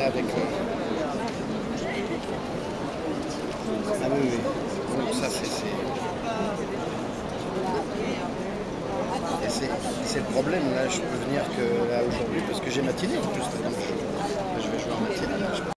est avec... Ah oui, oui. Donc ça, c'est le problème. Là, je peux venir que là aujourd'hui parce que j'ai matinée en plus. Donc je vais jouer en matinée.